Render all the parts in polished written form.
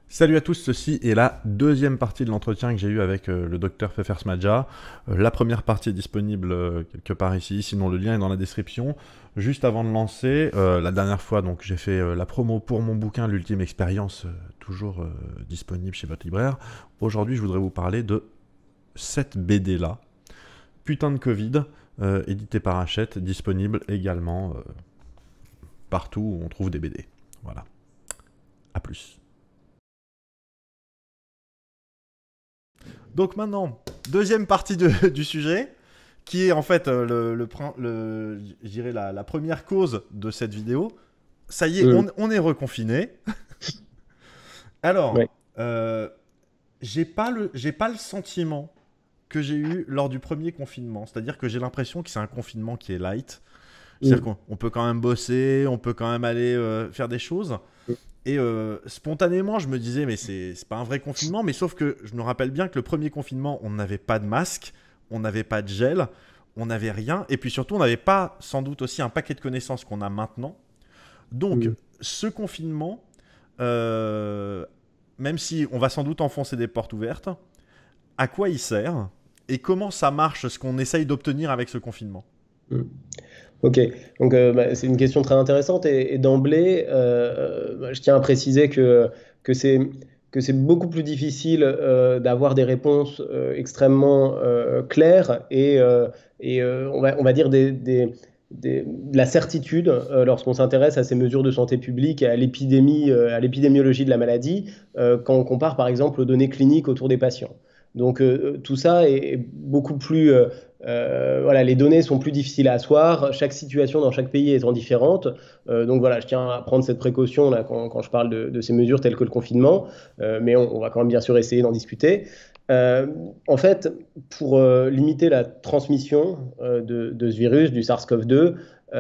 Salut à tous, ceci est la deuxième partie de l'entretien que j'ai eu avec le docteur Fefers Madja. La première partie est disponible quelque part ici, sinon le lien est dans la description. Juste avant de lancer, la dernière fois donc j'ai fait la promo pour mon bouquin L'Ultime Expérience, toujours disponible chez votre libraire. Aujourd'hui je voudrais vous parler de cette BD là, Putain de Covid, édité par Hachette, disponible également partout où on trouve des BD. Voilà, à plus. Donc maintenant, deuxième partie du sujet, qui est en fait je dirais la première cause de cette vidéo. Ça y est, Mm. on est reconfiné. Alors, Ouais. j'ai pas le sentiment que j'ai eu lors du premier confinement. C'est-à-dire que j'ai l'impression que c'est un confinement qui est light. C'est-à-dire Mm. qu'on peut quand même bosser, on peut quand même aller faire des choses. Et spontanément, je me disais, mais c'est pas un vrai confinement. Mais sauf que je me rappelle bien que le premier confinement, on n'avait pas de masque, on n'avait pas de gel, on n'avait rien. Et puis surtout, on n'avait pas sans doute aussi un paquet de connaissances qu'on a maintenant. Donc, Mm. ce confinement, euh, même si on va sans doute enfoncer des portes ouvertes, à quoi il sert et comment ça marche, ce qu'on essaye d'obtenir avec ce confinement? Mm. Ok, donc c'est une question très intéressante et d'emblée, je tiens à préciser que c'est que c'est beaucoup plus difficile d'avoir des réponses extrêmement claires et on va dire de la certitude lorsqu'on s'intéresse à ces mesures de santé publique, et à l'épidémiologie de la maladie, quand on compare par exemple aux données cliniques autour des patients. Donc tout ça est beaucoup plus voilà, les données sont plus difficiles à asseoir. Chaque situation dans chaque pays étant différente. Donc voilà, je tiens à prendre cette précaution là quand je parle de ces mesures telles que le confinement. Mais on va quand même bien sûr essayer d'en discuter. Euh, En fait, pour limiter la transmission de ce virus, du SARS-CoV-2,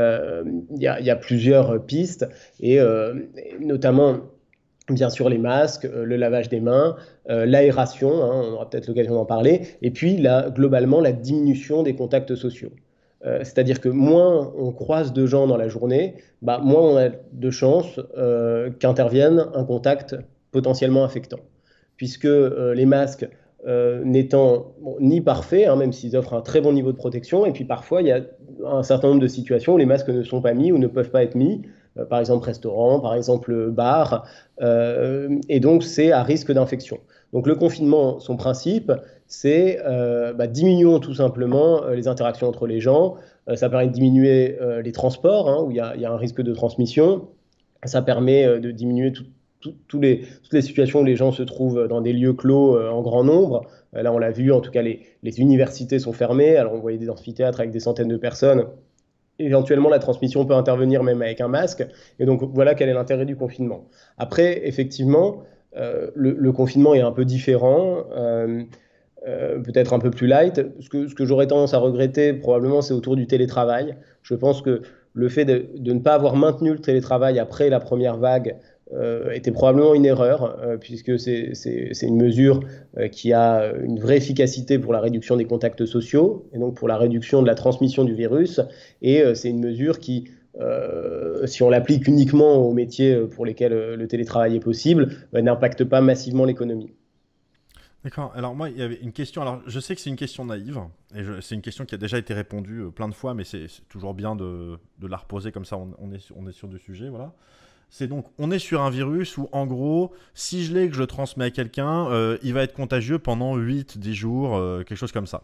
il y a plusieurs pistes et notamment bien sûr les masques, le lavage des mains, l'aération, hein, on aura peut-être l'occasion d'en parler, et puis globalement la diminution des contacts sociaux. C'est-à-dire que moins on croise de gens dans la journée, bah, moins on a de chances qu'intervienne un contact potentiellement infectant. Puisque les masques n'étant ni parfaits, hein, même s'ils offrent un très bon niveau de protection, et puis parfois il y a un certain nombre de situations où les masques ne sont pas mis ou ne peuvent pas être mis, par exemple restaurant, par exemple bar, et donc c'est à risque d'infection. Donc le confinement, son principe, c'est diminuons tout simplement les interactions entre les gens. Ça permet de diminuer les transports, hein, où il y a un risque de transmission. Ça permet de diminuer toutes les situations où les gens se trouvent dans des lieux clos en grand nombre. Là, on l'a vu, en tout cas, les universités sont fermées. Alors, on voyait des amphithéâtres avec des centaines de personnes. Éventuellement, la transmission peut intervenir même avec un masque. Et donc, voilà quel est l'intérêt du confinement. Après, effectivement, le confinement est un peu différent, peut-être un peu plus light. Ce que j'aurais tendance à regretter, probablement, c'est autour du télétravail. Je pense que le fait de ne pas avoir maintenu le télétravail après la première vague était probablement une erreur, puisque c'est une mesure qui a une vraie efficacité pour la réduction des contacts sociaux et donc pour la réduction de la transmission du virus. Et c'est une mesure qui, si on l'applique uniquement aux métiers pour lesquels le télétravail est possible, n'impacte pas massivement l'économie. D'accord. Alors moi, il y avait une question. Alors je sais que c'est une question naïve, et c'est une question qui a déjà été répondue plein de fois, mais c'est toujours bien de la reposer comme ça. On est sur du sujet, voilà. C'est donc, on est sur un virus où, en gros, si je l'ai et que je le transmets à quelqu'un, il va être contagieux pendant 8, 10 jours, quelque chose comme ça.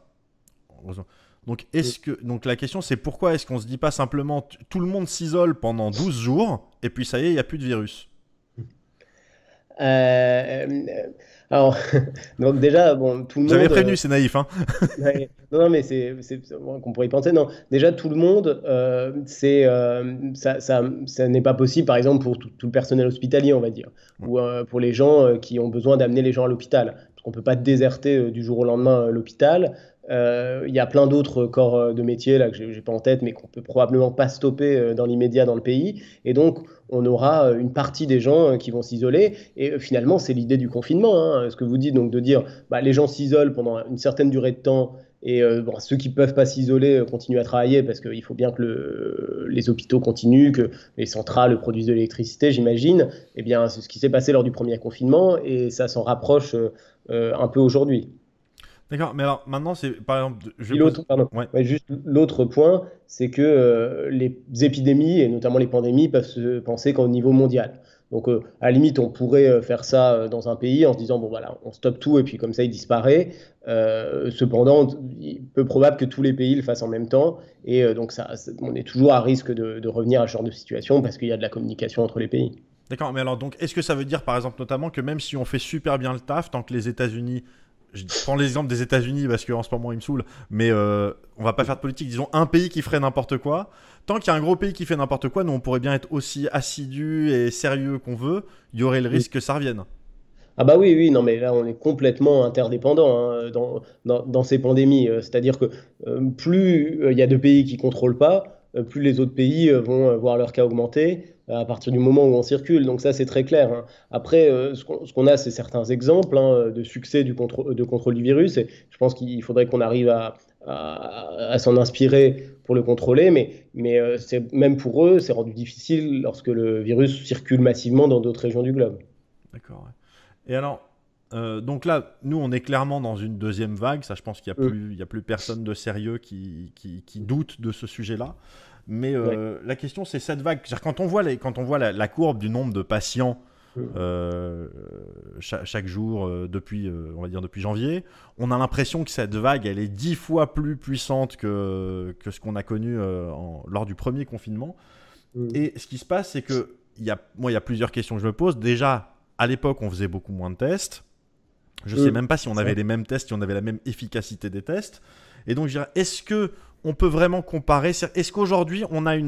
Donc la question, c'est pourquoi est-ce qu'on se dit pas simplement tout le monde s'isole pendant 12 jours et puis ça y est, il n'y a plus de virus. Alors, donc déjà, bon, tout le J'avais monde, prévenu, c'est naïf, hein. ouais. Non, non, mais c'est bon, qu'on pourrait y penser. Non, déjà, tout le monde, ça n'est pas possible, par exemple, pour tout le personnel hospitalier, on va dire, Ouais. ou pour les gens qui ont besoin d'amener les gens à l'hôpital. Parce qu'on ne peut pas déserter du jour au lendemain l'hôpital. Il y a plein d'autres corps de métier là, que je n'ai pas en tête, mais qu'on peut probablement pas stopper dans l'immédiat dans le pays. Et donc, on aura une partie des gens qui vont s'isoler. Et finalement, c'est l'idée du confinement, hein, ce que vous dites, donc de dire bah, les gens s'isolent pendant une certaine durée de temps Et bon, ceux qui ne peuvent pas s'isoler continuent à travailler parce qu'il faut bien que les hôpitaux continuent, que les centrales produisent de l'électricité, j'imagine. Eh bien, c'est ce qui s'est passé lors du premier confinement et ça s'en rapproche un peu aujourd'hui. D'accord, mais alors maintenant, c'est par exemple, je Puis pose. l'autre, pardon, Ouais, ouais, juste l'autre point, c'est que les épidémies, et notamment les pandémies, peuvent se penser qu'au niveau mondial. Donc, à la limite, on pourrait faire ça dans un pays en se disant, bon, voilà, on stoppe tout et puis comme ça, il disparaît. Cependant, il est peu probable que tous les pays le fassent en même temps. Et donc, on est toujours à risque de revenir à ce genre de situation parce qu'il y a de la communication entre les pays. d'accord, mais alors donc, est-ce que ça veut dire par exemple notamment que même si on fait super bien le taf, tant que les États-Unis, je prends l'exemple des États-Unis parce qu'en ce moment ils me saoulent, mais on va pas faire de politique, disons un pays qui ferait n'importe quoi, tant qu'il y a un gros pays qui fait n'importe quoi, nous on pourrait bien être aussi assidus et sérieux qu'on veut, il y aurait le risque que ça revienne. Ah bah oui, oui, non, mais là, on est complètement interdépendants hein, dans ces pandémies. C'est-à-dire que plus il y a de pays qui contrôlent pas, plus les autres pays vont voir leur cas augmenter à partir du moment où on circule. Donc ça, c'est très clair, hein. Après, ce qu'on a, c'est certains exemples hein, de succès de contrôle du virus. Et je pense qu'il faudrait qu'on arrive à s'en inspirer pour le contrôler. Mais même pour eux, c'est rendu difficile lorsque le virus circule massivement dans d'autres régions du globe. D'accord, ouais. Et alors, donc là, nous, on est clairement dans une deuxième vague. Ça, je pense qu'il n'y a Mm. plus, il y a plus personne de sérieux qui doute de ce sujet-là. Mais Ouais. la question, c'est cette vague. C'est-à-dire, quand on voit la courbe du nombre de patients Mm. chaque jour depuis, on va dire depuis janvier, on a l'impression que cette vague, elle est 10 fois plus puissante que ce qu'on a connu lors du premier confinement. Mm. Et ce qui se passe, c'est que moi, il y a plusieurs questions que je me pose. Déjà, à l'époque, on faisait beaucoup moins de tests. Je ne sais même pas si on Ça. avait les mêmes tests, si on avait la même efficacité des tests. Et donc, je dirais, est-ce que on peut vraiment comparer? Est-ce qu'aujourd'hui,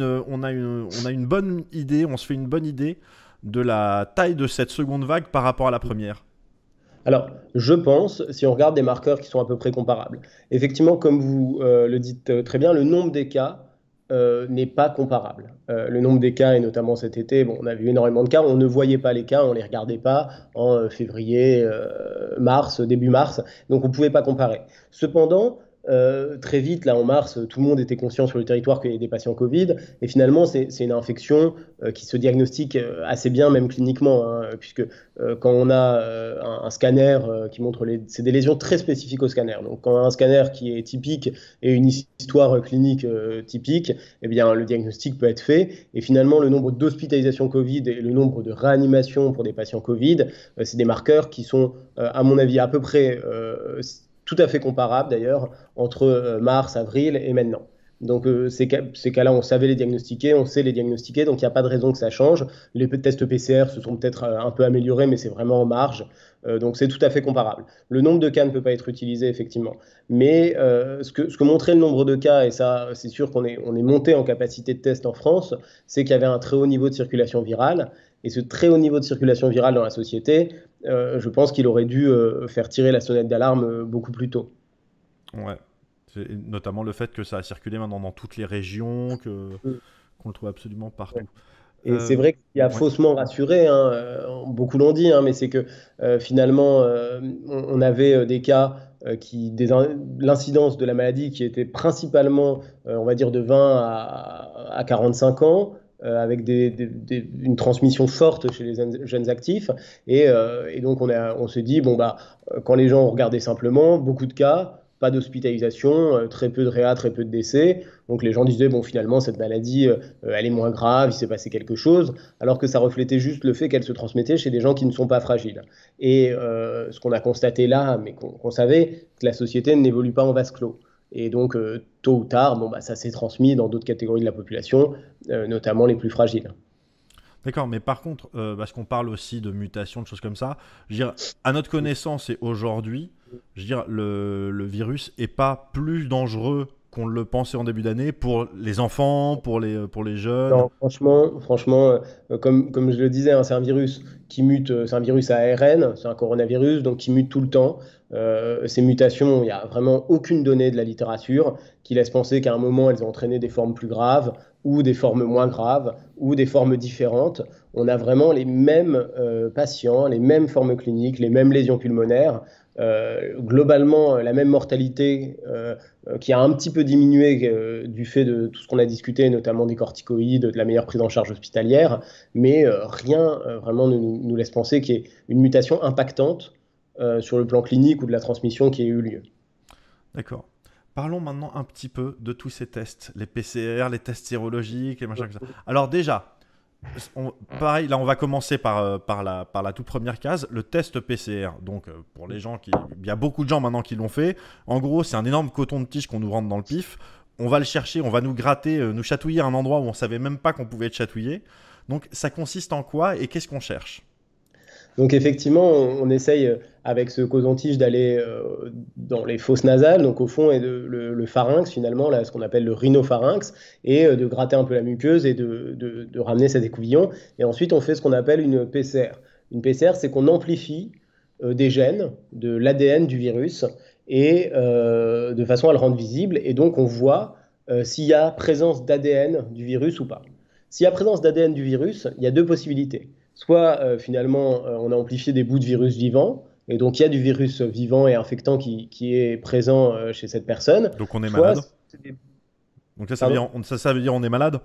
on a une bonne idée, on se fait une bonne idée de la taille de cette seconde vague par rapport à la première? Alors, je pense, si on regarde des marqueurs qui sont à peu près comparables, effectivement, comme vous le dites très bien, le nombre des cas n'est pas comparable. Le nombre des cas, et notamment cet été, bon, on a vu énormément de cas, on ne voyait pas les cas, on ne les regardait pas en février, mars, début mars, donc on ne pouvait pas comparer. Cependant, très vite, là en mars, tout le monde était conscient sur le territoire qu'il y avait des patients Covid, et finalement, c'est une infection qui se diagnostique assez bien, même cliniquement, hein, puisque quand on a un scanner qui montre c'est des lésions très spécifiques au scanner. Donc, quand on a un scanner qui est typique et une histoire clinique typique, eh bien, le diagnostic peut être fait. Et finalement, le nombre d'hospitalisations Covid et le nombre de réanimations pour des patients Covid, c'est des marqueurs qui sont, à mon avis, à peu près tout à fait comparables d'ailleurs entre mars, avril et maintenant. Donc ces cas-là, on savait les diagnostiquer, on sait les diagnostiquer, donc il n'y a pas de raison que ça change. Les tests PCR se sont peut-être un peu améliorés, mais c'est vraiment en marge. Donc c'est tout à fait comparable. Le nombre de cas ne peut pas être utilisé, effectivement. Mais ce que montrait le nombre de cas, et ça c'est sûr on est monté en capacité de test en France, c'est qu'il y avait un très haut niveau de circulation virale. Et ce très haut niveau de circulation virale dans la société, je pense qu'il aurait dû faire tirer la sonnette d'alarme beaucoup plus tôt. Ouais. C'est notamment le fait que ça a circulé maintenant dans toutes les régions, qu'on le trouve absolument partout. Et c'est vrai qu'il y a Ouais. faussement rassuré, hein, beaucoup l'ont dit, hein, mais c'est que finalement, on avait des cas l'incidence de la maladie qui était principalement, on va dire, de 20 à 45 ans, avec une transmission forte chez les jeunes actifs. Et donc, on s'est dit, bon, bah, quand les gens ont regardé simplement, beaucoup de cas, pas d'hospitalisation, très peu de réa, très peu de décès. Donc les gens disaient, bon, finalement, cette maladie, elle est moins grave, il s'est passé quelque chose, alors que ça reflétait juste le fait qu'elle se transmettait chez des gens qui ne sont pas fragiles. Et ce qu'on a constaté là, mais qu'on savait, que la société n'évolue pas en vase clos. Et donc, tôt ou tard, bon, bah, ça s'est transmis dans d'autres catégories de la population, notamment les plus fragiles. D'accord, mais par contre, parce qu'on parle aussi de mutations, de choses comme ça, je veux dire, à notre connaissance et aujourd'hui, je veux dire, le virus est pas plus dangereux qu'on le pensait en début d'année pour les enfants, pour les jeunes. Non, franchement, comme je le disais, hein, c'est un virus qui mute, c'est un virus à ARN, c'est un coronavirus, donc qui mute tout le temps. Ces mutations, il n'y a vraiment aucune donnée de la littérature qui laisse penser qu'à un moment, elles ont entraîné des formes plus graves ou des formes moins graves ou des formes différentes. On a vraiment les mêmes patients, les mêmes formes cliniques, les mêmes lésions pulmonaires. globalement la même mortalité, qui a un petit peu diminué du fait de tout ce qu'on a discuté, notamment des corticoïdes, de la meilleure prise en charge hospitalière, mais rien vraiment ne nous laisse penser qu'il y ait une mutation impactante sur le plan clinique ou de la transmission qui ait eu lieu. D'accord. Parlons maintenant un petit peu de tous ces tests, les PCR, les tests sérologiques, les machins comme ça. Alors déjà, pareil, là on va commencer par la toute première case, le test PCR. Donc pour les gens il y a beaucoup de gens maintenant qui l'ont fait. En gros, c'est un énorme coton de tige qu'on nous rentre dans le pif. On va le chercher, on va nous gratter, nous chatouiller à un endroit où on savait même pas qu'on pouvait être chatouillé. Donc ça consiste en quoi et qu'est-ce qu'on cherche? Donc effectivement, on essaye avec ce coton-tige d'aller dans les fosses nasales, donc au fond, et le pharynx finalement, là, ce qu'on appelle le rhinopharynx, et de gratter un peu la muqueuse et de ramener cet écouvillon. Et ensuite, on fait ce qu'on appelle une PCR. Une PCR, c'est qu'on amplifie des gènes, de l'ADN du virus, et de façon à le rendre visible. Et donc, on voit s'il y a présence d'ADN du virus ou pas. S'il y a présence d'ADN du virus, il y a deux possibilités. Soit finalement on a amplifié des bouts de virus vivants, et donc il y a du virus vivant et infectant qui est présent chez cette personne. Donc on est Soit malade. c'est des- Donc ça, ça veut Pardon. dire, ça veut dire on est malade.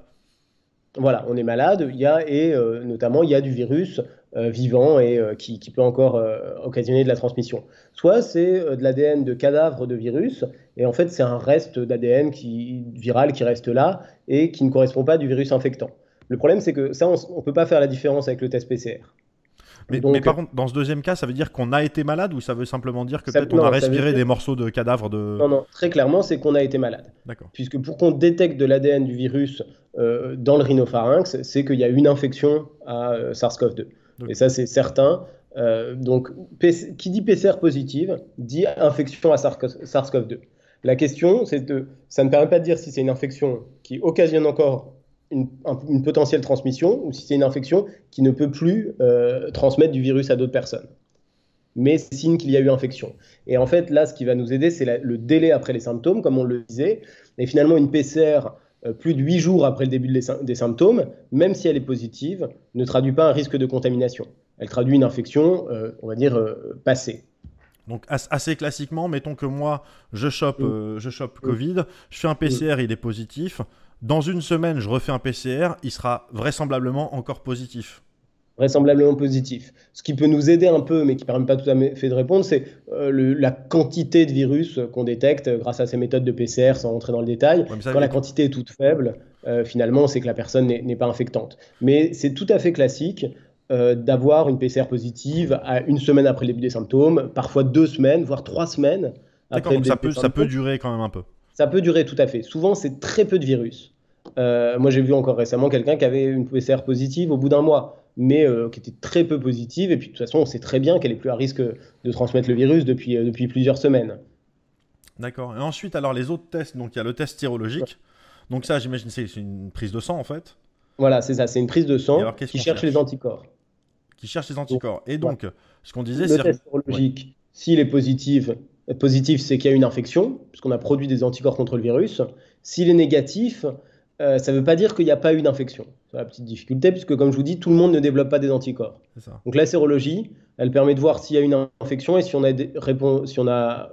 Voilà, on est malade, et notamment il y a du virus vivant et qui peut encore occasionner de la transmission. Soit c'est de l'ADN de cadavres de virus, et en fait c'est un reste d'ADN viral qui reste là et qui ne correspond pas du virus infectant. Le problème, c'est que ça, on ne peut pas faire la différence avec le test PCR. Mais Donc, par contre, dans ce deuxième cas, ça veut dire qu'on a été malade ou ça veut simplement dire que peut-être on a non, ça veut respiré dire, des morceaux de cadavres de... non, non, très clairement, c'est qu'on a été malade. D'accord. Puisque pour qu'on détecte de l'ADN du virus dans le rhinopharynx, c'est qu'il y a une infection à SARS-CoV-2. Donc, Et ça, c'est certain. Donc, qui dit PCR positive dit infection à SARS-CoV-2. La question, ça ne permet pas de dire si c'est une infection qui occasionne encore une potentielle transmission ou si c'est une infection qui ne peut plus transmettre du virus à d'autres personnes. Mais c'est signe qu'il y a eu infection. Et en fait, là, ce qui va nous aider, c'est le délai après les symptômes, comme on le disait. Et finalement, une PCR, plus de 8 jours après le début des symptômes, même si elle est positive, ne traduit pas un risque de contamination. Elle traduit une infection, on va dire, passée. donc assez classiquement, mettons que moi, je chope Mm. Covid, je fais un Mm. PCR, il est positif. Dans une semaine, je refais un PCR, il sera vraisemblablement encore positif. Vraisemblablement positif. Ce qui peut nous aider un peu, mais qui ne permet pas tout à fait de répondre, c'est la quantité de virus qu'on détecte grâce à ces méthodes de PCR, sans rentrer dans le détail. Ouais, mais ça, Quand la quantité est toute faible, finalement, c'est que la personne n'est pas infectante. Mais c'est tout à fait classique d'avoir une PCR positive à une semaine après le début des symptômes, parfois 2 semaines, voire 3 semaines d'accord, après le donc début des ça peut symptômes. durer quand même un peu. Ça peut durer tout à fait. Souvent, c'est très peu de virus. Moi, j'ai vu encore récemment quelqu'un qui avait une PCR positive au bout d'un mois, mais qui était très peu positive. Et puis, de toute façon, on sait très bien qu'elle est plus à risque de transmettre le virus depuis plusieurs semaines. D'accord. Et ensuite, alors les autres tests, donc il y a le test sérologique. Donc ça, j'imagine, c'est une prise de sang en fait. Voilà, c'est ça. C'est une prise de Et sang alors, qu'est-ce qui qu'on cherche les cherche? anticorps. Qui cherche les Donc, anticorps. Et voilà. donc, ce qu'on disait, Le c'est... test Ouais. sérologique, s'il est positif, c'est qu'il y a une infection, puisqu'on a produit des anticorps contre le virus. S'il est négatif, ça ne veut pas dire qu'il n'y a pas eu d'infection. C'est la petite difficulté, puisque comme je vous dis, tout le monde ne développe pas des anticorps. C'est ça. Donc la sérologie, elle permet de voir s'il y a une infection et si on a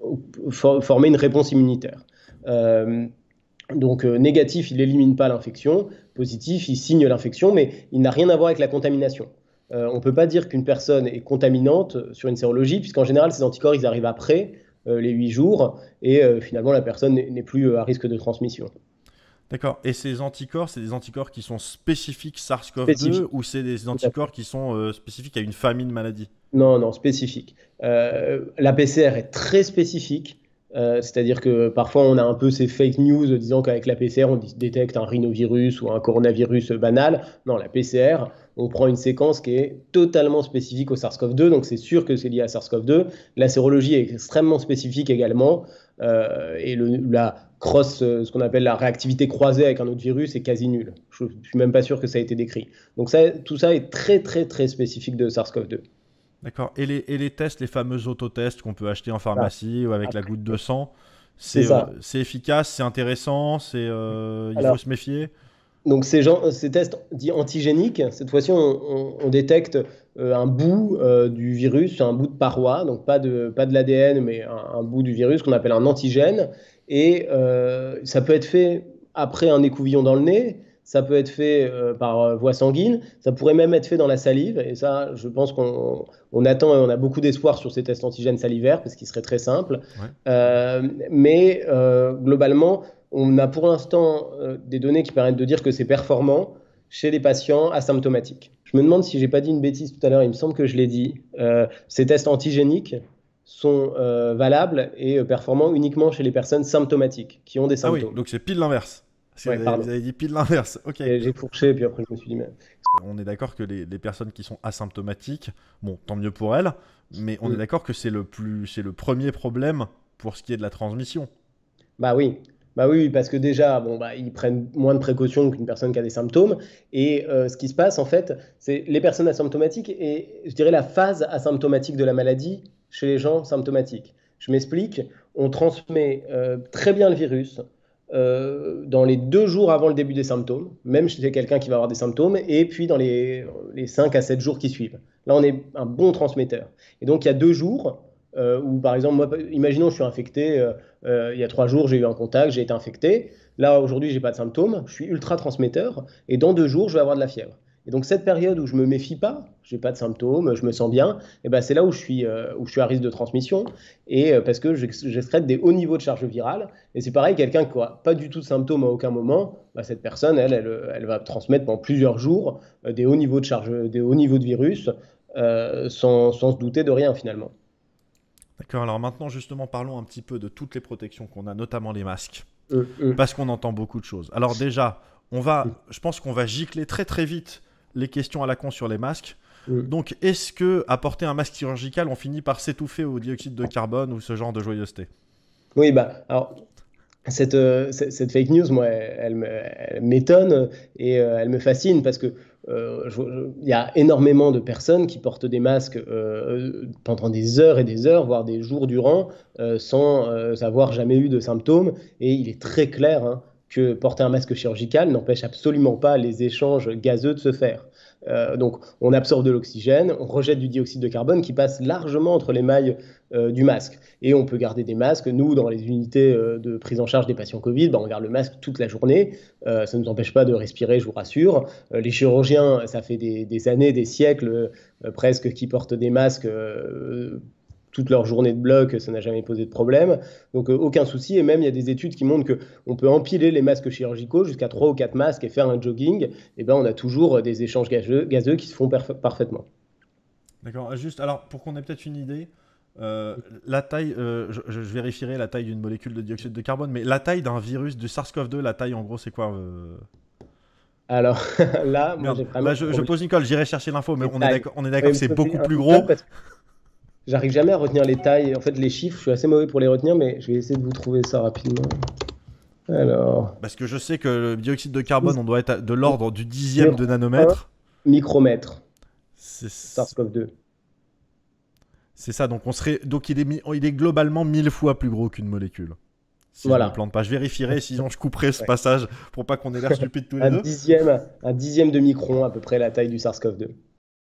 formé une réponse immunitaire. Euh, donc négatif, il n'élimine pas l'infection. Positif, il signe l'infection, mais il n'a rien à voir avec la contamination. On ne peut pas dire qu'une personne est contaminante sur une sérologie, puisqu'en général, ces anticorps, ils arrivent après les 8 jours, et finalement, la personne n'est plus à risque de transmission. D'accord. Et ces anticorps, c'est des anticorps qui sont spécifiques SARS-CoV-2 Spécifique, ou c'est des tout à fait. anticorps qui sont spécifiques à une famille de maladies? Non, non, spécifique. La PCR est très spécifique, c'est-à-dire que parfois on a un peu ces fake news disant qu'avec la PCR on détecte un rhinovirus ou un coronavirus banal. Non, la PCR, on prend une séquence qui est totalement spécifique au SARS-CoV-2, donc c'est sûr que c'est lié à SARS-CoV-2. La sérologie est extrêmement spécifique également, et la cross, ce qu'on appelle la réactivité croisée avec un autre virus est quasi nulle. Je ne suis même pas sûr que ça a été décrit. Donc ça, tout ça est très très très spécifique de SARS-CoV-2. D'accord. Et les tests, les fameux autotests qu'on peut acheter en Voilà. pharmacie ou avec la goutte de sang, C'est ça. c'est efficace, c'est intéressant, il faut Alors, se méfier? Donc ces tests dits antigéniques, cette fois-ci, on détecte un bout du virus, un bout de paroi, donc pas de l'ADN, mais un bout du virus qu'on appelle un antigène. Et ça peut être fait après un écouvillon dans le nez, ça peut être fait par voie sanguine, ça pourrait même être fait dans la salive. Et ça, je pense qu'on attend et on a beaucoup d'espoir sur ces tests antigènes salivaires, parce qu'ils seraient très simples. Ouais. Mais globalement, on a pour l'instant des données qui permettent de dire que c'est performant chez les patients asymptomatiques. Je me demande si j'ai pas dit une bêtise tout à l'heure, il me semble que je l'ai dit. Ces tests antigéniques sont valables et performants uniquement chez les personnes symptomatiques qui ont des Ah oui, symptômes. donc c'est pile l'inverse. Parce que Ouais, vous pardon. avez dit pile l'inverse. Ok. Et j'ai fourché, et puis après je me suis dit, mais... On est d'accord que les personnes qui sont asymptomatiques, bon, tant mieux pour elles, mais on est Hmm. d'accord que c'est le premier problème pour ce qui est de la transmission. Bah oui. Bah oui, parce que déjà, bon, bah, ils prennent moins de précautions qu'une personne qui a des symptômes. Et ce qui se passe, en fait, c'est les personnes asymptomatiques et je dirais la phase asymptomatique de la maladie chez les gens symptomatiques. Je m'explique, on transmet très bien le virus dans les 2 jours avant le début des symptômes, même chez quelqu'un qui va avoir des symptômes, et puis dans les 5 à 7 jours qui suivent. Là, on est un bon transmetteur. Et donc, il y a 2 jours où, par exemple, moi, imaginons je suis infecté. Il y a 3 jours, j'ai eu un contact, j'ai été infecté. Là, aujourd'hui, j'ai pas de symptômes, je suis ultra transmetteur, et dans 2 jours, je vais avoir de la fièvre. Et donc, cette période où je me méfie pas, j'ai pas de symptômes, je me sens bien, et ben, c'est là où je suis à risque de transmission, et parce que j'excrète des hauts niveaux de charge virale. Et c'est pareil, quelqu'un qui n'a pas du tout de symptômes à aucun moment, bah, cette personne, elle va transmettre pendant plusieurs jours des hauts niveaux de charge, des hauts niveaux de virus, sans se douter de rien finalement. D'accord, alors maintenant justement parlons un petit peu de toutes les protections qu'on a, notamment les masques, Hum, hum, parce qu'on entend beaucoup de choses. Alors déjà, je pense qu'on va gicler très très vite les questions à la con sur les masques. hum. Donc est-ce que à porter un masque chirurgical, on finit par s'étouffer au dioxyde de carbone ou ce genre de joyeuseté? Oui, bah, alors, cette fake news, moi, elle m'étonne et elle me fascine parce que il y a énormément de personnes qui portent des masques pendant des heures et des heures, voire des jours durant, sans avoir jamais eu de symptômes. Et il est très clair hein, que porter un masque chirurgical n'empêche absolument pas les échanges gazeux de se faire. Donc, on absorbe de l'oxygène, on rejette du dioxyde de carbone qui passe largement entre les mailles du masque. Et on peut garder des masques. Nous, dans les unités de prise en charge des patients Covid, bah, on garde le masque toute la journée. Ça ne nous empêche pas de respirer, je vous rassure. Les chirurgiens, ça fait des années, des siècles presque, qui portent des masques toute leur journée de bloc, ça n'a jamais posé de problème. Donc aucun souci. Et même, il y a des études qui montrent qu'on peut empiler les masques chirurgicaux jusqu'à 3 ou 4 masques et faire un jogging. Et ben, on a toujours des échanges gazeux qui se font parfaitement. D'accord, juste alors pour qu'on ait peut-être une idée, la taille, je vérifierai la taille d'une molécule de dioxyde de carbone, mais la taille d'un virus du SARS-CoV-2, la taille en gros c'est quoi Alors là, moi, Merde, j'ai bah, vraiment je pose Nicole, j'irai chercher l'info, mais les tailles. on est d'accord Oui, que me c'est posez beaucoup un plus peu de colle gros. parce que j'arrive jamais à retenir les tailles. En fait, les chiffres, je suis assez mauvais pour les retenir, mais je vais essayer de vous trouver ça rapidement. Alors, Parce que je sais que le dioxyde de carbone, on doit être de l'ordre du dixième de 0,1 nanomètre. micromètre, C'est SARS-CoV-2. c'est ça, donc donc il est globalement 1000 fois plus gros qu'une molécule. Si je me Voilà. plante pas, je vérifierai, sinon je couperai ce passage pour pas qu'on ait l'air stupide tous les deux. Un dixième de micron, à peu près la taille du SARS-CoV-2.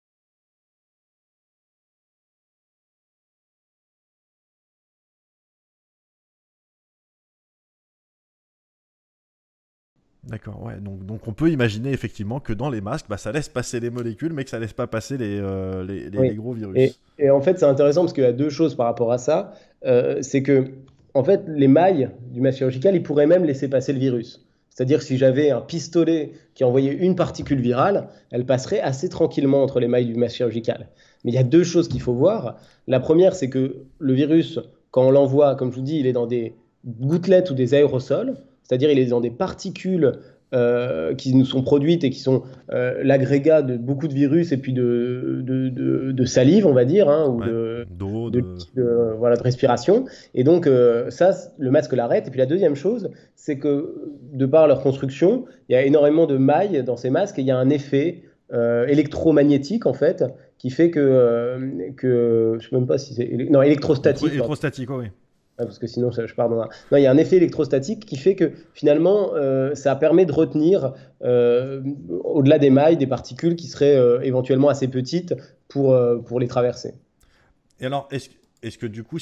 D'accord, ouais, donc on peut imaginer effectivement que dans les masques, bah, ça laisse passer les molécules, mais que ça laisse pas passer les Oui. gros Et, virus. et en fait, c'est intéressant parce qu'il y a deux choses par rapport à ça. C'est que, en fait, les mailles du masque chirurgical, ils pourraient même laisser passer le virus. C'est-à-dire, si j'avais un pistolet qui envoyait une particule virale, elle passerait assez tranquillement entre les mailles du masque chirurgical. Mais il y a deux choses qu'il faut voir. La première, c'est que le virus, quand on l'envoie, comme je vous dis, il est dans des gouttelettes ou des aérosols, c'est-à-dire il est dans des particules qui nous sont produites et qui sont l'agrégat de beaucoup de virus et puis de salive, on va dire, hein, ou Ouais, d'eau, de, de... voilà, de respiration. Et donc, ça, le masque l'arrête. Et puis la deuxième chose, c'est que de par leur construction, il y a énormément de mailles dans ces masques et il y a un effet électromagnétique, en fait, qui fait que je ne sais même pas si c'est... Non, électrostatique, pardon. Électrostatique, oh oui. Ouais, parce que sinon, je pars dans un... Non, il y a un effet électrostatique qui fait que finalement, ça permet de retenir au-delà des mailles des particules qui seraient éventuellement assez petites pour les traverser. Et alors, est-ce que du coup,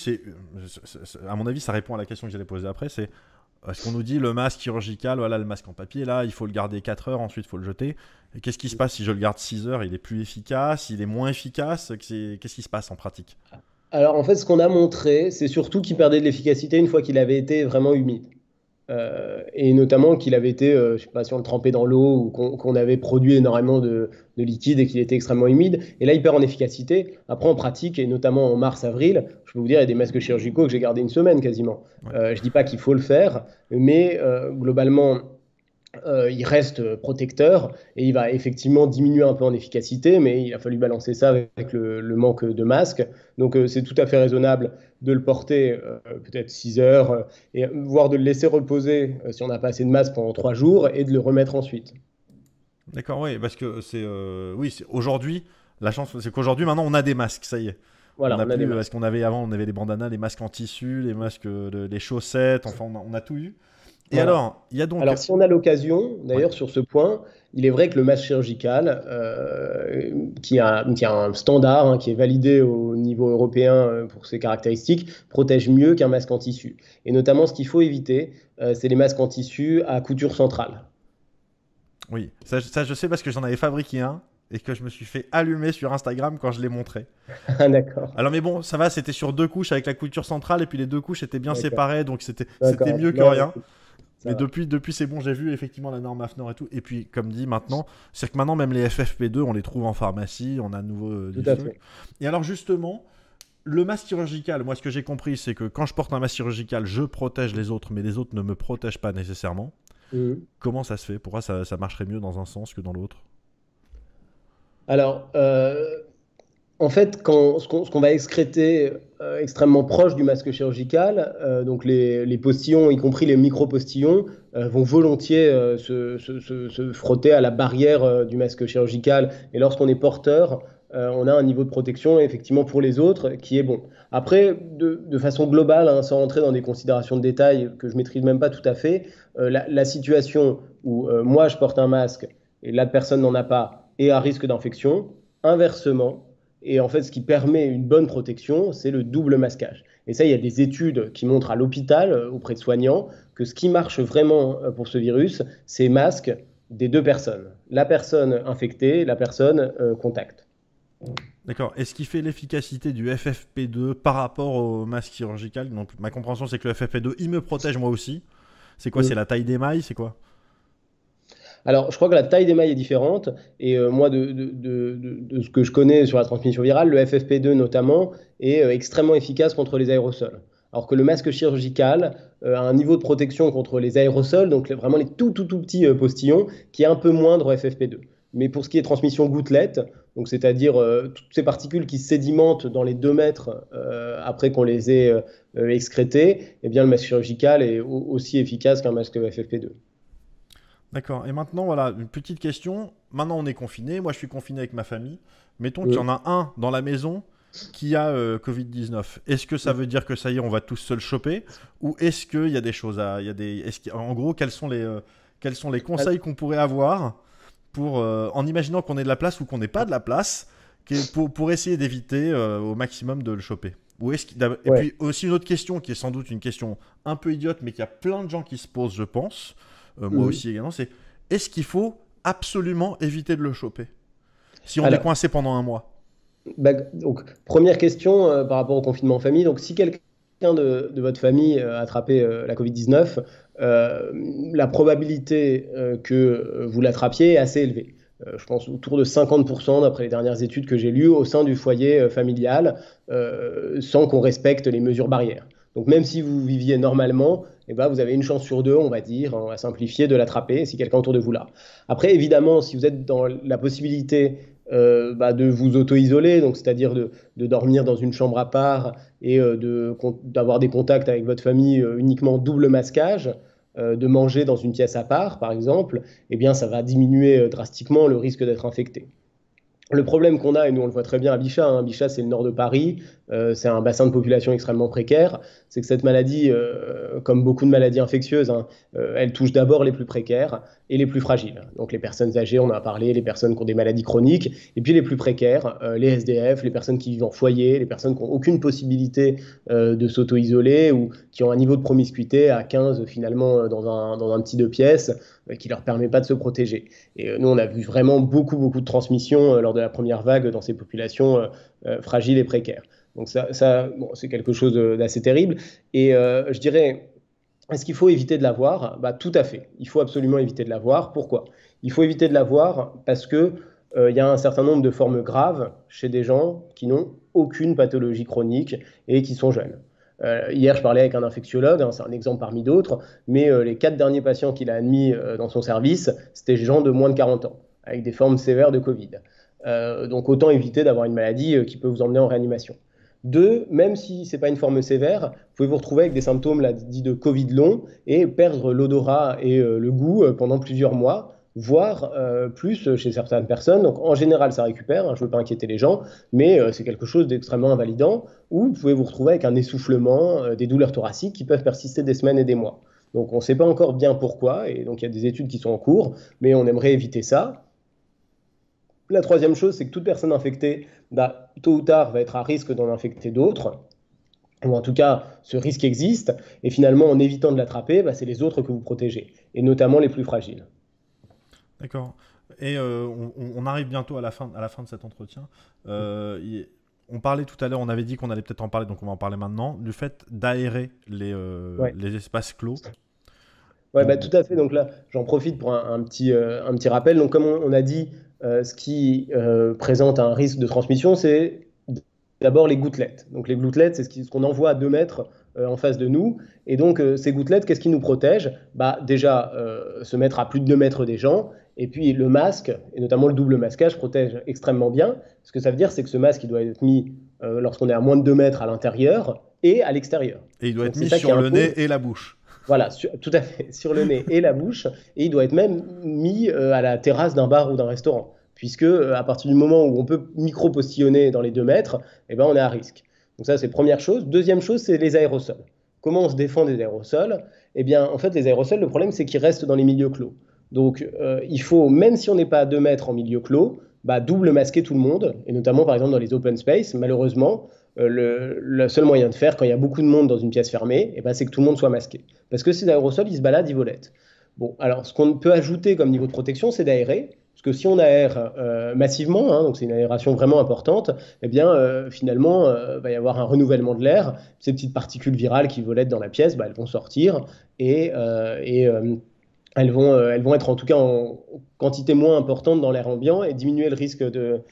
à mon avis, ça répond à la question que j'allais poser après, c'est est-ce qu'on nous dit le masque chirurgical, voilà le masque en papier, là, il faut le garder 4 heures, ensuite il faut le jeter. Et qu'est-ce qui se passe si je le garde 6 heures? Il est plus efficace, il est moins efficace? Qu'est-ce qui se passe en pratique? Alors en fait, ce qu'on a montré, c'est surtout qu'il perdait de l'efficacité une fois qu'il avait été vraiment humide. Et notamment qu'il avait été, je sais pas si on le trempait dans l'eau ou qu'on avait produit énormément de liquide et qu'il était extrêmement humide. Et là, il perd en efficacité. Après, en pratique, et notamment en mars-avril, je peux vous dire, il y a des masques chirurgicaux que j'ai gardés une semaine quasiment. Ouais. Je dis pas qu'il faut le faire, mais globalement, il reste protecteur et il va effectivement diminuer un peu en efficacité, mais il a fallu balancer ça avec le manque de masques. Donc c'est tout à fait raisonnable de le porter peut-être 6 heures, et voire de le laisser reposer si on n'a pas assez de masques pendant 3 jours et de le remettre ensuite. D'accord, oui, parce que oui, aujourd'hui, la chance, c'est qu'aujourd'hui, maintenant, on a des masques, ça y est. On Voilà, n'a on a des plus, est-ce masques. qu'on avait avant, on avait les bandanas, les masques en tissu, les masques, les chaussettes, enfin, on a tout eu. Et Voilà. alors, il y a donc, Alors, si on a l'occasion, ouais, d'ailleurs, sur ce point, il est vrai que le masque chirurgical, qui a un standard qui est validé au niveau européen pour ses caractéristiques, protège mieux qu'un masque en tissu. Et notamment, ce qu'il faut éviter, c'est les masques en tissu à couture centrale. oui, ça, je sais parce que j'en avais fabriqué un et que je me suis fait allumer sur Instagram quand je l'ai montré. Ah, d'accord, Alors, mais bon, ça va, c'était sur 2 couches avec la couture centrale et puis les 2 couches étaient bien d'accord, séparées, donc c'était d'accord. mieux que Non, rien. ça Mais va. depuis c'est bon, j'ai vu effectivement la norme AFNOR et tout. Et puis, comme dit maintenant, c'est que maintenant, même les FFP2, on les trouve en pharmacie, on a à nouveau Tout des à trucs. fait. Et alors, justement, le masque chirurgical, moi, ce que j'ai compris, c'est que quand je porte un masque chirurgical, je protège les autres, mais les autres ne me protègent pas nécessairement. Mhm. Comment ça se fait? Pourquoi ça marcherait mieux dans un sens que dans l'autre? Alors, en fait, ce qu'on va excréter extrêmement proche du masque chirurgical, donc les postillons, y compris les micro-postillons, vont volontiers se frotter à la barrière du masque chirurgical. Et lorsqu'on est porteur, on a un niveau de protection effectivement pour les autres qui est bon. Après, de façon globale, sans rentrer dans des considérations de détail que je maîtrise même pas tout à fait, la situation où moi je porte un masque et la personne n'en a pas et à risque d'infection, inversement. Et en fait, ce qui permet une bonne protection, c'est le double masquage. Et ça, il y a des études qui montrent à l'hôpital, auprès de soignants, que ce qui marche vraiment pour ce virus, c'est masque des deux personnes. La personne infectée, la personne contact. D'accord. Et ce qui fait l'efficacité du FFP2 par rapport au masque chirurgical, donc ma compréhension, c'est que le FFP2, il me protège moi aussi. C'est quoi? C'est Mm. la taille des mailles? C'est quoi? Alors, je crois que la taille des mailles est différente. Et moi, de ce que je connais sur la transmission virale, le FFP2 notamment est extrêmement efficace contre les aérosols. Alors que le masque chirurgical a un niveau de protection contre les aérosols, donc vraiment les tout petits postillons, qui est un peu moindre au FFP2. Mais pour ce qui est transmission gouttelette, donc c'est-à-dire toutes ces particules qui sédimentent dans les 2 mètres après qu'on les ait excrétées, eh bien le masque chirurgical est aussi efficace qu'un masque FFP2. D'accord. Et maintenant, voilà, une petite question. Maintenant, on est confiné. Moi, je suis confiné avec ma famille. Mettons qu'il y en a un dans la maison qui a Covid-19. Est-ce que ça veut dire que ça y est, on va tous se le choper? Ou est-ce qu'il y a des choses à. Il y a des, en gros, quels sont les conseils qu'on pourrait avoir pour, en imaginant qu'on ait de la place ou qu'on n'ait pas de la place, pour essayer d'éviter au maximum de le choper? Ou et Ouais. puis aussi une autre question qui est sans doute une question un peu idiote, mais qu'il y a plein de gens qui se posent, je pense moi Mhm. aussi également, c'est est-ce qu'il faut absolument éviter de le choper si on est Alors, coincé pendant un mois? donc, première question par rapport au confinement en famille. Donc, si quelqu'un de votre famille a attrapé la Covid-19, euh, la probabilité que vous l'attrapiez est assez élevée. Je pense autour de 50% d'après les dernières études que j'ai lues au sein du foyer familial, sans qu'on respecte les mesures barrières. Donc, même si vous viviez normalement, eh ben, vous avez une chance sur deux, on va dire, on va simplifier, de l'attraper si quelqu'un autour de vous l'a. Après, évidemment, si vous êtes dans la possibilité de vous auto-isoler, donc c'est-à-dire de dormir dans une chambre à part et d'avoir des contacts avec votre famille uniquement double masquage, de manger dans une pièce à part, par exemple, eh bien, ça va diminuer drastiquement le risque d'être infecté. Le problème qu'on a, et nous on le voit très bien à Bichat, hein, Bichat c'est le nord de Paris, c'est un bassin de population extrêmement précaire. C'est que cette maladie, comme beaucoup de maladies infectieuses, hein, elle touche d'abord les plus précaires et les plus fragiles. Donc les personnes âgées, on en a parlé, les personnes qui ont des maladies chroniques, et puis les plus précaires, les SDF, les personnes qui vivent en foyer, les personnes qui n'ont aucune possibilité de s'auto-isoler ou qui ont un niveau de promiscuité à 15 finalement dans un petit deux pièces qui ne leur permet pas de se protéger. Et nous, on a vu vraiment beaucoup, beaucoup de transmissions lors de la première vague dans ces populations fragiles et précaires. Donc bon, c'est quelque chose d'assez terrible. Et je dirais, est-ce qu'il faut éviter de l'avoir? Bah, tout à fait. Il faut absolument éviter de l'avoir. Pourquoi? Il faut éviter de l'avoir parce que il y a un certain nombre de formes graves chez des gens qui n'ont aucune pathologie chronique et qui sont jeunes. Hier, je parlais avec un infectiologue, hein, c'est un exemple parmi d'autres, mais les 4 derniers patients qu'il a admis dans son service, c'était des gens de moins de 40 ans, avec des formes sévères de Covid. Donc autant éviter d'avoir une maladie qui peut vous emmener en réanimation. Deux, même si ce n'est pas une forme sévère, vous pouvez vous retrouver avec des symptômes là, dits de Covid long et perdre l'odorat et le goût pendant plusieurs mois, voire plus chez certaines personnes. Donc en général, ça récupère, hein, je ne veux pas inquiéter les gens, mais c'est quelque chose d'extrêmement invalidant, ou vous pouvez vous retrouver avec un essoufflement, des douleurs thoraciques qui peuvent persister des semaines et des mois. Donc on ne sait pas encore bien pourquoi, et donc il y a des études qui sont en cours, mais on aimerait éviter ça. La troisième chose, c'est que toute personne infectée, bah, tôt ou tard, va être à risque d'en infecter d'autres, ou en tout cas, ce risque existe, et finalement, en évitant de l'attraper, bah, c'est les autres que vous protégez, et notamment les plus fragiles. D'accord. Et on arrive bientôt à la fin de cet entretien. On parlait tout à l'heure, on avait dit qu'on allait peut-être en parler, donc on va en parler maintenant, du fait d'aérer Ouais. les espaces clos. Ouais, bah, tout à fait. Donc là, j'en profite pour un petit rappel. Donc, comme on a dit, ce qui présente un risque de transmission, c'est d'abord les gouttelettes. Donc, les gouttelettes, c'est ce qu'on envoie à 2 mètres en face de nous. Et donc, ces gouttelettes, qu'est-ce qui nous protège? Bah, déjà, se mettre à plus de 2 mètres des gens. Et puis, le masque, et notamment le double masquage, protège extrêmement bien. Ce que ça veut dire, c'est que ce masque, il doit être mis lorsqu'on est à moins de 2 mètres à l'intérieur et à l'extérieur. Et il doit Donc, être c'est mis ça qui sur le impose. nez et la bouche. Voilà, tout à fait, sur le nez et la bouche, et il doit être même mis à la terrasse d'un bar ou d'un restaurant, puisque à partir du moment où on peut micro-postillonner dans les 2 mètres, eh ben, on est à risque. Donc ça, c'est première chose. Deuxième chose, c'est les aérosols. Comment on se défend des aérosols? Eh bien, en fait, les aérosols, le problème, c'est qu'ils restent dans les milieux clos. Donc, il faut, même si on n'est pas à 2 mètres en milieu clos, bah, double masquer tout le monde, et notamment, par exemple, dans les open space. Malheureusement, le seul moyen de faire quand il y a beaucoup de monde dans une pièce fermée, eh ben, c'est que tout le monde soit masqué. Parce que ces aérosols, ils se baladent, ils volettent. Bon, alors ce qu'on peut ajouter comme niveau de protection, c'est d'aérer. Parce que si on aère massivement, hein, donc c'est une aération vraiment importante, eh bien finalement, va y avoir un renouvellement de l'air. Ces petites particules virales qui volettent dans la pièce, bah, elles vont sortir et elles vont être en tout cas en quantité moins importante dans l'air ambiant et diminuer le risque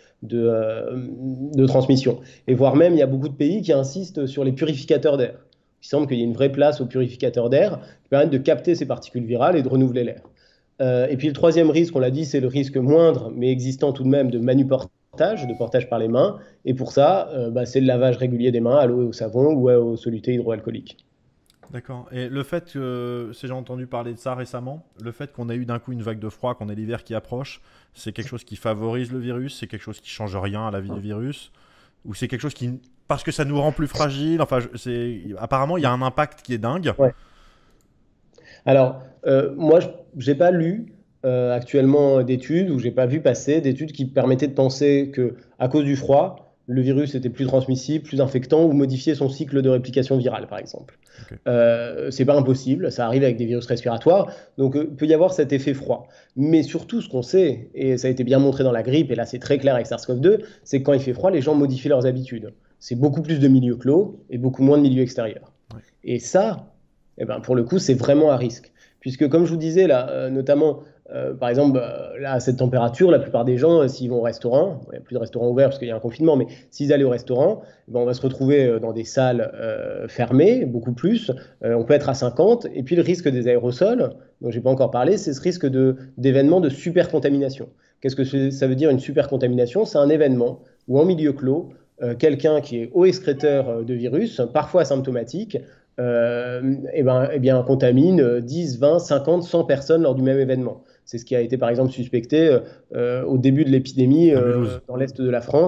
de transmission. Et voire même, il y a beaucoup de pays qui insistent sur les purificateurs d'air. Il semble qu'il y ait une vraie place aux purificateurs d'air qui permettent de capter ces particules virales et de renouveler l'air. Et puis le troisième risque, on l'a dit, c'est le risque moindre, mais existant tout de même, de manuportage, de portage par les mains. Et pour ça, bah, c'est le lavage régulier des mains à l'eau et au savon ou au soluté hydroalcoolique. D'accord. Et le fait que, si j'ai entendu parler de ça récemment, le fait qu'on ait eu d'un coup une vague de froid, qu'on ait l'hiver qui approche, c'est quelque chose qui favorise le virus, c'est quelque chose qui change rien à la vie du virus, ou c'est quelque chose qui, parce que ça nous rend plus fragiles, enfin, apparemment, il y a un impact qui est dingue. Ouais. Alors, moi, je n'ai pas lu actuellement d'études ou j'ai pas vu passer d'études qui permettaient de penser que, à cause du froid, le virus était plus transmissible, plus infectant ou modifiait son cycle de réplication virale, par exemple. Ok. C'est pas impossible, ça arrive avec des virus respiratoires, donc il peut y avoir cet effet froid. Mais surtout, ce qu'on sait, et ça a été bien montré dans la grippe, et là c'est très clair avec SARS-CoV-2, c'est que quand il fait froid, les gens modifient leurs habitudes. C'est beaucoup plus de milieux clos et beaucoup moins de milieux extérieurs. Ouais. Et ça, eh ben, pour le coup, c'est vraiment à risque. Puisque, comme je vous disais, là, notamment, par exemple, là, à cette température, la plupart des gens, s'ils vont au restaurant, il n'y a plus de restaurants ouverts parce qu'il y a un confinement, mais s'ils allaient au restaurant, eh ben, on va se retrouver dans des salles fermées, beaucoup plus. On peut être à 50. Et puis, le risque des aérosols, dont je n'ai pas encore parlé, c'est ce risque d'événements de supercontamination. Qu'est-ce que ça veut dire une supercontamination? C'est un événement où, en milieu clos, quelqu'un qui est haut excréteur de virus, parfois asymptomatique, eh bien, contamine 10, 20, 50, 100 personnes lors du même événement. C'est ce qui a été par exemple suspecté au début de l'épidémie À Mulhouse. dans l'est de la France,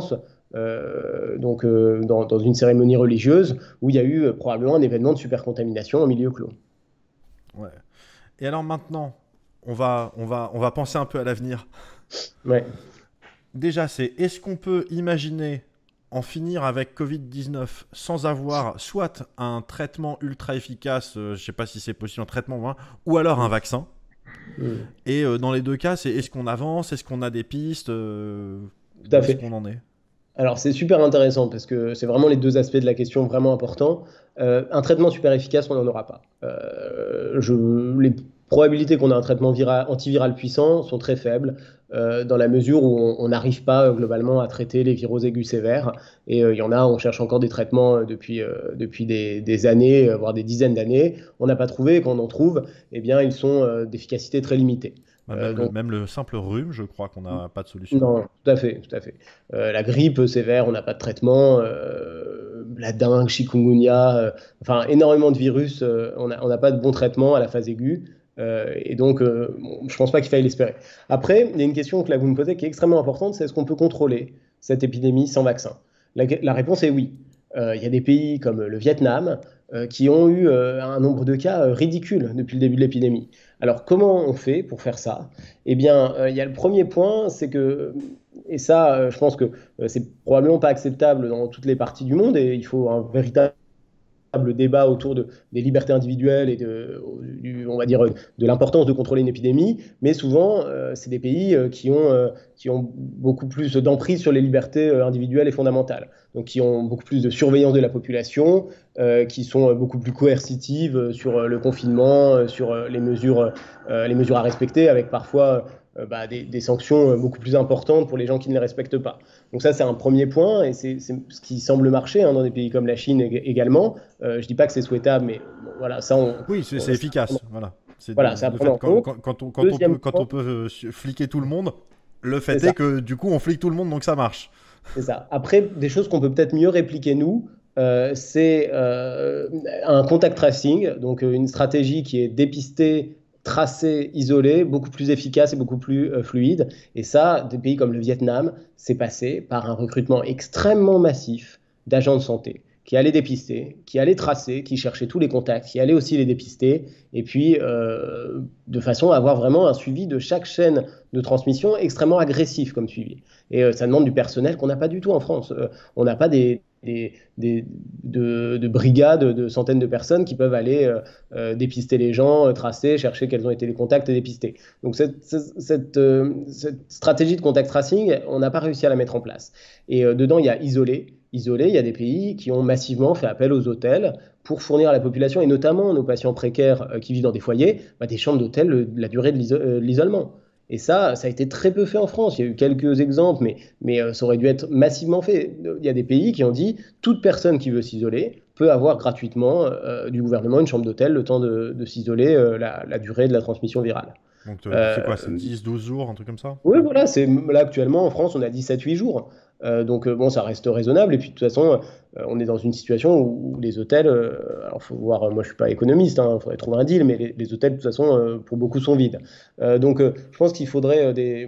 dans une cérémonie religieuse où il y a eu probablement un événement de supercontamination en milieu clos. Ouais. Et alors maintenant, on va penser un peu à l'avenir. Ouais. Déjà, est-ce qu'on peut imaginer en finir avec Covid-19 sans avoir soit un traitement ultra efficace, je ne sais pas si c'est possible, un traitement, hein, ou alors un vaccin. Mm. Et dans les deux cas, c'est est-ce qu'on avance, est-ce qu'on a des pistes, Tout à où est-ce fait. qu'on en est? Alors, c'est super intéressant parce que c'est vraiment les deux aspects de la question vraiment importants. Un traitement super efficace, on n'en aura pas. Les probabilités qu'on ait un traitement antiviral puissant sont très faibles dans la mesure où on n'arrive pas globalement à traiter les viraux aigus sévères. Et il y en a, on cherche encore des traitements depuis des années, voire des dizaines d'années. On n'a pas trouvé, et quand on en trouve, eh bien, ils sont d'efficacité très limitée. Bah, Donc, même le simple rhume, je crois qu'on n'a pas de solution. non, tout à fait, tout à fait. La grippe sévère, on n'a pas de traitement. La dengue, chikungunya, enfin énormément de virus, on n'a pas de bon traitement à la phase aiguë. Et donc, bon, je pense pas qu'il faille l'espérer. Après, il y a une question que là, vous me posez qui est extrêmement importante, c'est est-ce qu'on peut contrôler cette épidémie sans vaccin? La réponse est oui. Il y a des pays comme le Vietnam qui ont eu un nombre de cas ridicule depuis le début de l'épidémie. Alors, comment on fait pour faire ça? Eh bien, il y a le premier point, c'est que, et ça, je pense que c'est probablement pas acceptable dans toutes les parties du monde, et il faut un véritable débat autour des libertés individuelles et on va dire, de l'importance de contrôler une épidémie, mais souvent, c'est des pays qui ont beaucoup plus d'emprise sur les libertés individuelles et fondamentales, donc qui ont beaucoup plus de surveillance de la population, qui sont beaucoup plus coercitives sur le confinement, sur les mesures à respecter, avec parfois des sanctions beaucoup plus importantes pour les gens qui ne les respectent pas. Donc ça, c'est un premier point, et c'est ce qui semble marcher dans des pays comme la Chine également. Je ne dis pas que c'est souhaitable, mais bon, voilà, ça, Oui, c'est efficace. Voilà. C'est voilà, c'est à le prendre fait en compte. Deuxième quand point, on peut fliquer tout le monde, le c'est fait ça. est que du coup on flique tout le monde donc ça marche. C'est ça. Après, des choses qu'on peut peut-être mieux répliquer, nous, c'est un contact tracing, donc une stratégie qui est dépistée, tracée, isolée, beaucoup plus efficace et beaucoup plus fluide. Et ça, des pays comme le Vietnam, c'est passé par un recrutement extrêmement massif d'agents de santé qui allaient dépister, qui allaient tracer, qui cherchaient tous les contacts, qui allaient aussi les dépister, et puis de façon à avoir vraiment un suivi de chaque chaîne de transmission extrêmement agressif comme suivi. Et ça demande du personnel qu'on n'a pas du tout en France. On n'a pas de brigades de centaines de personnes qui peuvent aller dépister les gens, tracer, chercher quels ont été les contacts et dépister. Donc cette stratégie de contact tracing, on n'a pas réussi à la mettre en place. Et dedans, il y a isolé. Isolé, il y a des pays qui ont massivement fait appel aux hôtels pour fournir à la population, et notamment nos patients précaires qui vivent dans des foyers, des chambres d'hôtel la durée de l'isolement. Et ça a été très peu fait en France. Il y a eu quelques exemples, mais ça aurait dû être massivement fait. Il y a des pays qui ont dit toute personne qui veut s'isoler peut avoir gratuitement du gouvernement une chambre d'hôtel le temps de s'isoler la durée de la transmission virale. Donc c'est quoi, c'est Euh, 10-12 jours, un truc comme ça? oui, voilà, là actuellement en France, on a 17-8 jours. Donc bon, ça reste raisonnable. Et puis de toute façon, on est dans une situation où les hôtels, alors faut voir, moi je suis pas économiste, il faudrait trouver un deal, mais les hôtels de toute façon, pour beaucoup sont vides. Je pense qu'il faudrait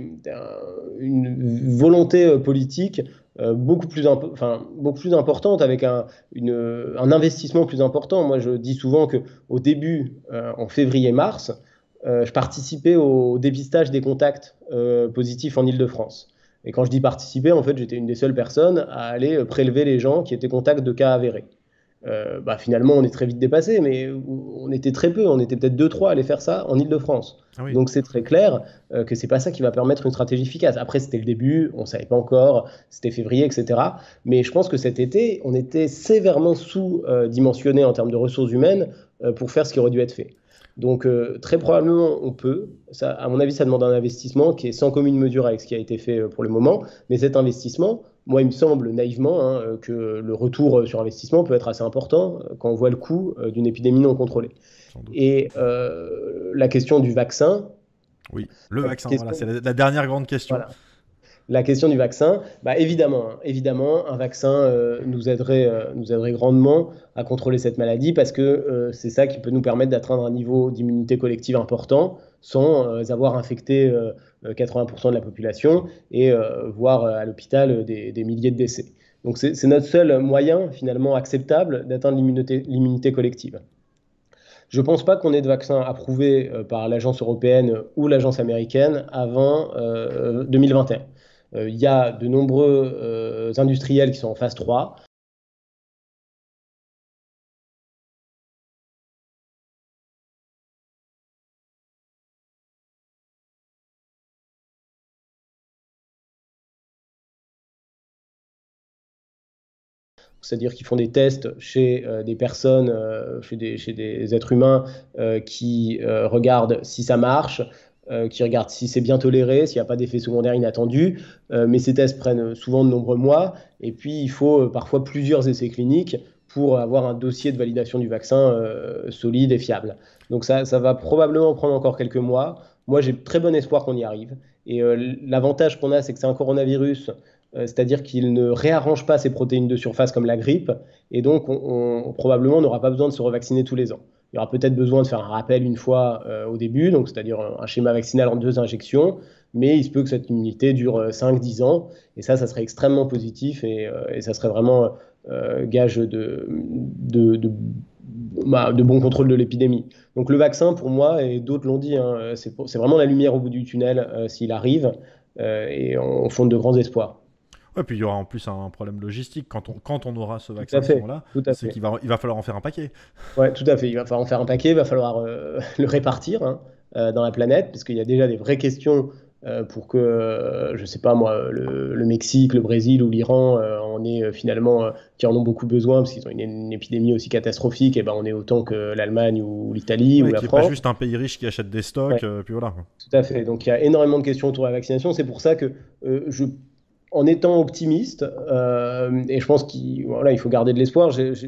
une volonté politique beaucoup plus importante, avec un investissement plus important. Moi je dis souvent qu'au début, en février-mars, je participais au dépistage des contacts positifs en Île-de-France. Et quand je dis participer, en fait, j'étais une des seules personnes à aller prélever les gens qui étaient contacts de cas avérés. Finalement, on est très vite dépassé, mais on était très peu, on était peut-être deux, trois à aller faire ça en Île-de-France. Ah oui. Donc c'est très clair que c'est pas ça qui va permettre une stratégie efficace. Après, c'était le début, on savait pas encore, c'était février, etc. Mais je pense que cet été, on était sévèrement sous-dimensionné en termes de ressources humaines pour faire ce qui aurait dû être fait. Donc très probablement on peut. Ça, à mon avis, ça demande un investissement qui est sans commune mesure avec ce qui a été fait pour le moment. Mais cet investissement, moi, il me semble naïvement que le retour sur investissement peut être assez important quand on voit le coût d'une épidémie non contrôlée. Sans doute. Et la question du vaccin, Oui, le vaccin, voilà, c'est question, la dernière grande question. voilà, la question du vaccin, évidemment, évidemment, un vaccin nous aiderait grandement à contrôler cette maladie parce que c'est ça qui peut nous permettre d'atteindre un niveau d'immunité collective important. sans avoir infecté 80% de la population et voir à l'hôpital des milliers de décès. Donc c'est notre seul moyen finalement acceptable d'atteindre l'immunité collective. Je ne pense pas qu'on ait de vaccin approuvé par l'agence européenne ou l'agence américaine avant 2021. Il y a de nombreux industriels qui sont en phase 3. C'est-à-dire qu'ils font des tests chez des personnes, chez des êtres humains qui regardent si ça marche, qui regardent si c'est bien toléré, s'il n'y a pas d'effets secondaires inattendus. Mais ces tests prennent souvent de nombreux mois. Et puis, il faut parfois plusieurs essais cliniques pour avoir un dossier de validation du vaccin solide et fiable. Donc ça va probablement prendre encore quelques mois. Moi, j'ai très bon espoir qu'on y arrive. Et l'avantage qu'on a, c'est que c'est un coronavirus, c'est-à-dire qu'il ne réarrange pas ses protéines de surface comme la grippe, et donc probablement n'aura pas besoin de se revacciner tous les ans. Il y aura peut-être besoin de faire un rappel une fois au début, donc c'est-à-dire un schéma vaccinal en 2 injections, mais il se peut que cette immunité dure 5-10 ans, et ça serait extrêmement positif, et ça serait vraiment gage de bon contrôle de l'épidémie. Donc le vaccin, pour moi, et d'autres l'ont dit, hein, c'est vraiment la lumière au bout du tunnel s'il arrive, et on fonde de grands espoirs. Ouais, puis il y aura en plus un problème logistique quand on aura ce Tout vaccin à à ce fait, moment-là, tout à c'est fait. qu'il va falloir en faire un paquet. Ouais, tout à fait. Il va falloir en faire un paquet, il va falloir le répartir hein, dans la planète, parce qu'il y a déjà des vraies questions pour que, je sais pas moi, le Mexique, le Brésil ou l'Iran en aient finalement, qui en ont beaucoup besoin, parce qu'ils ont une épidémie aussi catastrophique, et ben on est autant que l'Allemagne ou l'Italie ou Ouais, la qui est pas France. juste un pays riche qui achète des Ouais, stocks, puis voilà. tout à fait. Donc il y a énormément de questions autour de la vaccination. C'est pour ça que en étant optimiste, et je pense qu'il voilà, il faut garder de l'espoir,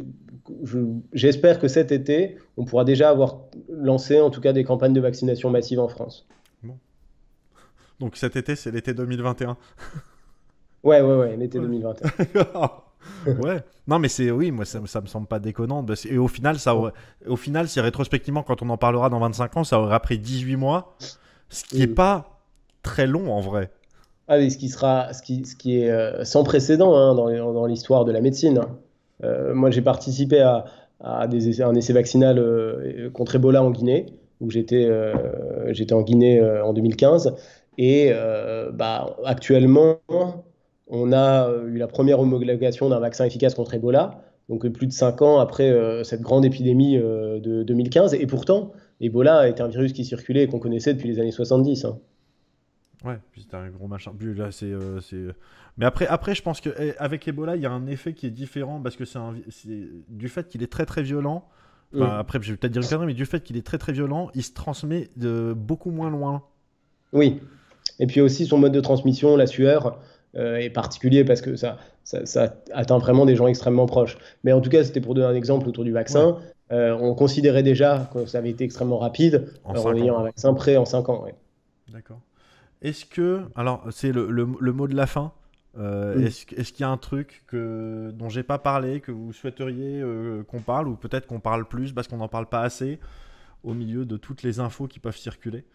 j'espère que cet été, on pourra déjà avoir lancé en tout cas des campagnes de vaccination massive en France. Bon. Donc cet été, c'est l'été 2021. Ouais, ouais, ouais, l'été Ouais. 2021. Ouais. Non, mais c'est oui, moi ça me semble pas déconnant. Et au final, si rétrospectivement, quand on en parlera dans 25 ans, ça aurait pris 18 mois, ce qui est Mm. pas très long en vrai. Ah oui, ce qui est sans précédent hein, dans l'histoire de la médecine. Hein. Moi, j'ai participé à un essai vaccinal contre Ebola en Guinée, où j'étais en Guinée en 2015. Et bah, actuellement, on a eu la première homologation d'un vaccin efficace contre Ebola, donc plus de 5 ans après cette grande épidémie de 2015. Et pourtant, Ebola est un virus qui circulait et qu'on connaissait depuis les années 70. Hein. Ouais, puis c'était un gros machin. Puis là, Mais après, je pense que avec Ebola, il y a un effet qui est différent parce que c'est du fait qu'il est très très violent. Enfin, Mm. après, je vais peut-être dire une connerie, mais du fait qu'il est très très violent, il se transmet de beaucoup moins loin. Oui. Et puis aussi son mode de transmission, la sueur, est particulier parce que ça atteint vraiment des gens extrêmement proches. Mais en tout cas, c'était pour donner un exemple autour du Ouais, vaccin. On considérait déjà que ça avait été extrêmement rapide en en 5 ans, ayant un quoi. vaccin prêt en 5 ans. Ouais. D'accord. Est-ce que. Alors, c'est le mot de la fin. Mm. Est-ce qu'il y a un truc dont j'ai pas parlé, que vous souhaiteriez qu'on parle, ou peut-être qu'on parle plus parce qu'on n'en parle pas assez au milieu de toutes les infos qui peuvent circuler?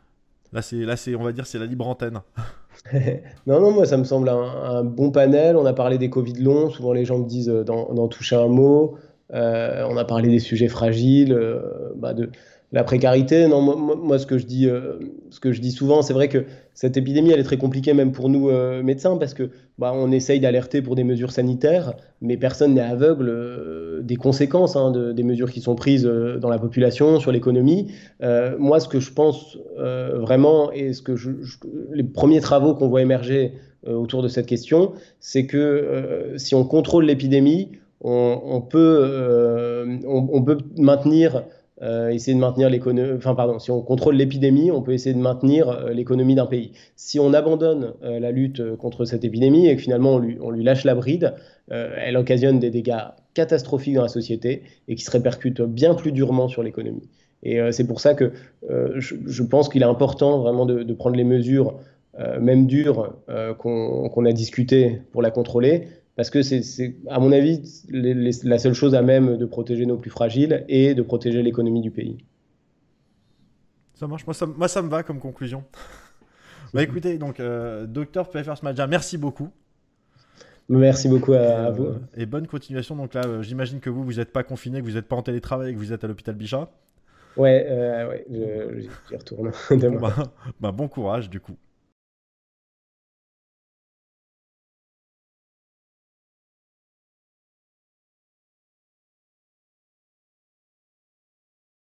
On va dire, c'est la libre antenne. Non, non, moi, ça me semble un bon panel. On a parlé des Covid longs. Souvent, les gens me disent d'en toucher un mot. On a parlé des sujets fragiles, bah, de la précarité. Non, moi, ce que je dis souvent, c'est vrai que cette épidémie, elle est très compliquée même pour nous médecins parce que bah, on essaye d'alerter pour des mesures sanitaires, mais personne n'est aveugle des conséquences hein, des mesures qui sont prises dans la population, sur l'économie. Moi, ce que je pense vraiment et les premiers travaux qu'on voit émerger autour de cette question, c'est que si on contrôle l'épidémie, on peut maintenir, essayer de maintenir l'économie. Enfin, pardon, si on contrôle l'épidémie, on peut essayer de maintenir l'économie d'un pays. Si on abandonne la lutte contre cette épidémie et que finalement on lui lâche la bride, elle occasionne des dégâts catastrophiques dans la société et qui se répercutent bien plus durement sur l'économie. Et c'est pour ça que je pense qu'il est important vraiment de prendre les mesures, même dures, qu'on a discutées pour la contrôler, parce que à mon avis, la seule chose à même de protéger nos plus fragiles et de protéger l'économie du pays. Ça marche, moi ça me va comme conclusion. Bah écoutez, donc docteur Pfeffer Smadja, merci beaucoup. Merci beaucoup à vous. Et bonne continuation. Donc là, j'imagine que vous n'êtes pas confiné, que vous n'êtes pas en télétravail et que vous êtes à l'hôpital Bichat. Ouais, ouais, j'y retourne Bon demain. bah, bah bon courage du coup.